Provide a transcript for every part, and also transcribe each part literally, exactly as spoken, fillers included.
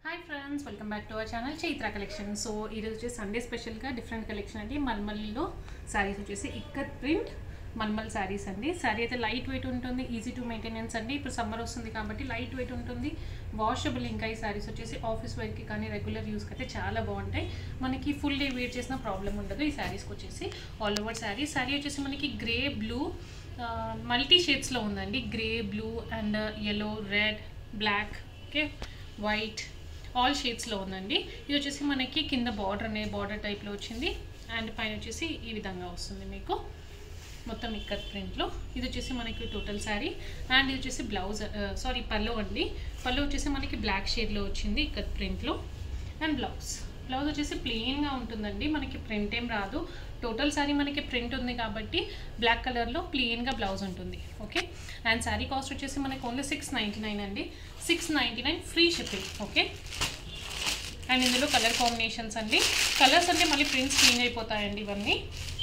Hi friends welcome back to our channel Chaitra collection. So ఈరోజు Sunday special గా different collection అండి। మల్మల్లో సారీస్ వచ్చేసి ఇక్కత్ ప్రింట్ మల్మల్ సారీస్ అండి। సారీ అయితే లైట్ వెయిట్ ఉంటుంది, ఈజీ టు మెయింటెనెన్స్ అండి। ఇప్పుడు సమ్మర్ వస్తుంది కాబట్టి లైట్ వెయిట్ ఉంటుంది, వాషబుల్। ఇంకా ఈ సారీస్ వచ్చేసి ఆఫీస్ వేర్ కి కానీ రెగ్యులర్ యూస్ కి అయితే చాలా బాగుంటాయి। మనకి ఫుల్ డే వేర్ చేసిన ప్రాబ్లం ఉండదు ఈ సారీస్ కి వచ్చేసి। ఆల్ ఓవర్ సారీ సారీ వచ్చేసి మనకి గ్రే బ్లూ మల్టీ షేడ్స్ లో ఉందండి। Grey blue and yellow red black okay white all shades లో ఉందండి। ఇది వచ్చేసి మనకి కింద బార్డర్ అనే బార్డర్ టైప్ లో వచ్చింది అండ్ పైన వచ్చేసి ఈ విధంగా వస్తుంది మీకు మొత్తం ఇక్కత్ ప్రింట్ లో। ఇది వచ్చేసి మనకి టోటల్ సారీ అండ్ ఇది వచ్చేసి బ్లౌజ్ సారీ పల్లో అండి। పల్లో వచ్చేసి మనకి బ్లాక్ షేడ్ లో వచ్చింది ఇక్కత్ ప్రింట్ లో అండ్ బ్లౌజ్ బ్లౌజ్ వచ్చేసి ప్లెయిన్ గా ఉంటుందండి, మనకి ప్రింట్ ఏం రాదు। టోటల్ సారీ మనకి ప్రింట్ ఉంది కాబట్టి బ్లాక్ కలర్ లో ప్లెయిన్ గా బ్లౌజ్ ఉంటుంది ఓకే। అండ్ సారీ కాస్ట్ వచ్చేసి మనకి ఓన్లీ సిక్స్ నైంటీ నైన్ అండి, six ninety nine free shipping okay. And ఇందులో కలర్ కాంబినేషన్స్ అండి, కలర్స్ అంటే మళ్ళీ ప్రింట్స్ చేంజ్ అయిపోతాయండి ఇవన్నీ।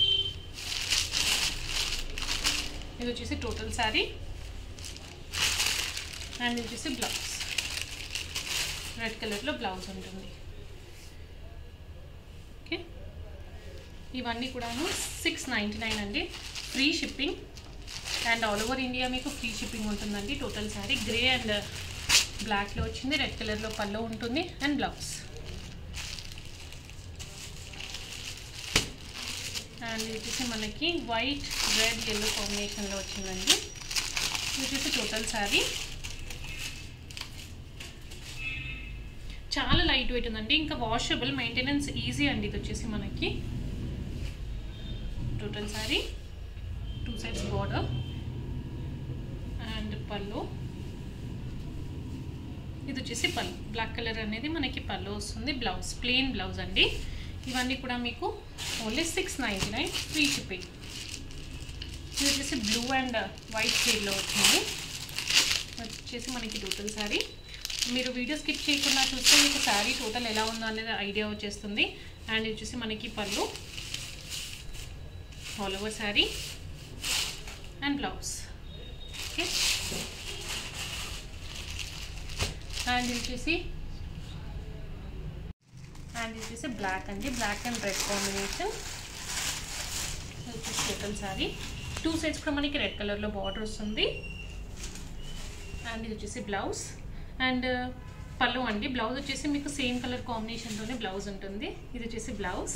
ఇది వచ్చేసి టోటల్ సారీ అండ్ ఇది వచ్చేసి బ్లౌజ్ రెడ్ కలర్లో బ్లౌజ్ ఉంటుంది ఓకే। ఇవన్నీ కూడాను సిక్స్ నైంటీ నైన్ అండి, free shipping and all over India మీకు ఫ్రీ షిప్పింగ్ ఉంటుందండి। టోటల్ సారీ గ్రే అండ్ బ్లాక్లో వచ్చింది, రెడ్ కలర్లో పల్లో ఉంటుంది అండ్ బ్లౌజ్ అండ్ ఇది వచ్చేసి మనకి వైట్ రెడ్ yellow కాంబినేషన్లో వచ్చిందండి। ఇది వచ్చేసి టోటల్ సారీ చాలా లైట్ వెయిట్ ఉందండి, ఇంకా వాషబుల్, మెయింటెనెన్స్ ఈజీ అండి। ఇది వచ్చేసి మనకి total saree two sides border and pallu, ఇది వచ్చేసి పళ్ళు బ్లాక్ కలర్ అనేది మనకి పళ్ళు వస్తుంది, బ్లౌజ్ ప్లెయిన్ బ్లౌజ్ అండి। ఇవన్నీ కూడా మీకు only six ninety nine free shipping. ఇది వచ్చేసి బ్లూ అండ్ వైట్ షేడ్లో వచ్చింది, వచ్చేసి మనకి టోటల్ సారీ। మీరు వీడియో స్కిప్ చేయకుండా చూస్తే మీకు శారీ టోటల్ ఎలా ఉందో అనేది ఐడియా వచ్చేస్తుంది। అండ్ ఇది వచ్చేసి మనకి pallu all over saree and blouse okay. And ఇది వచ్చేసి అండ్ ఇది వచ్చేసి బ్లాక్ అండి, బ్లాక్ అండ్ రెడ్ కాంబినేషన్। ఇది వచ్చేసి టోటల్ శారీ టూ సైడ్స్ కూడా మనకి రెడ్ కలర్లో బార్డర్ వస్తుంది అండ్ ఇది వచ్చేసి బ్లౌజ్ అండ్ పళ్ళు అండి। బ్లౌజ్ వచ్చేసి మీకు సేమ్ కలర్ కాంబినేషన్తోనే బ్లౌజ్ ఉంటుంది, ఇది వచ్చేసి blouse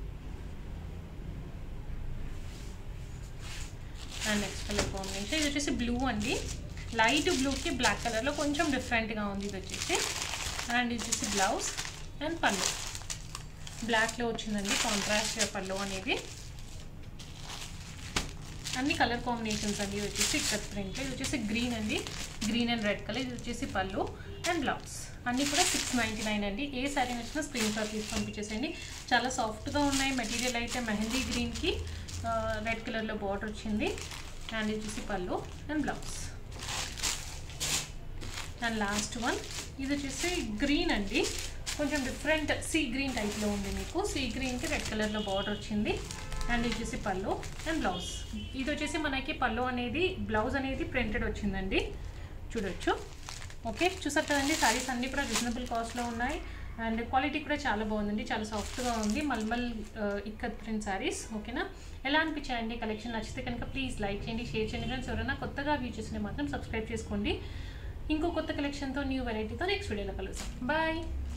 and next colour combination ఇది వచ్చేసి బ్లూ అండి, లైట్ బ్లూకి బ్లాక్ కలర్లో కొంచెం డిఫరెంట్గా ఉంది ఇది వచ్చేసి అండ్ ఇది వచ్చేసి బ్లౌజ్ అండ్ పళ్ళు బ్లాక్లో వచ్చిందండి కాంట్రాస్ట్ పళ్ళు అనేది। అన్ని కలర్ కాంబినేషన్స్ అండి, ఇది వచ్చేసి ఇక్కత్ ప్రింట్, ఇది వచ్చేసి గ్రీన్ అండి, గ్రీన్ అండ్ రెడ్ కలర్, ఇది వచ్చేసి పళ్ళు అండ్ బ్లౌజ్ అన్నీ కూడా సిక్స్ నైంటీ నైన్ అండి। ఏ శారీ నచ్చినా స్క్రీన్ షాట్ తీసి పంపించేసేయండి, చాలా సాఫ్ట్గా ఉన్నాయి। మెటీరియల్ అయితే మెహందీ గ్రీన్కి రెడ్ కలర్లో బార్డర్ వచ్చింది అండ్ ఇది వచ్చేసి pallu and blouse and last one ఇది వచ్చేసి గ్రీన్ అండి, కొంచెం డిఫరెంట్ సీ గ్రీన్ టైప్లో ఉంది మీకు, సీ గ్రీన్కి రెడ్ కలర్లో బార్డర్ వచ్చింది అండ్ ఇది వచ్చేసి పళ్ళు అండ్ బ్లౌజ్। ఇది వచ్చేసి మనకి పళ్ళు అనేది బ్లౌజ్ అనేది ప్రింటెడ్ వచ్చిందండి చూడొచ్చు ఓకే। చూసారు కదండి సారీస్ అన్నీ కూడా రీజనబుల్ కాస్ట్లో ఉన్నాయి అండ్ క్వాలిటీ కూడా చాలా బాగుందండి, చాలా సాఫ్ట్గా ఉంది మల్మల్ ఇక్కత్ ప్రింట్ సారీస్ ఓకేనా। ఎలా అనిపించాయండి కలెక్షన్? నచ్చితే కనుక ప్లీజ్ లైక్ చేయండి, షేర్ చేయండి ఫ్రెండ్స్। ఎవరైనా కొత్తగా వ్యూ చేసిన మాత్రం సబ్స్క్రైబ్ చేసుకోండి। ఇంకో కొత్త కలెక్షన్తో న్యూ వెరైటీతో నెక్స్ట్ వీడియోలో కలుస్తాం, బాయ్।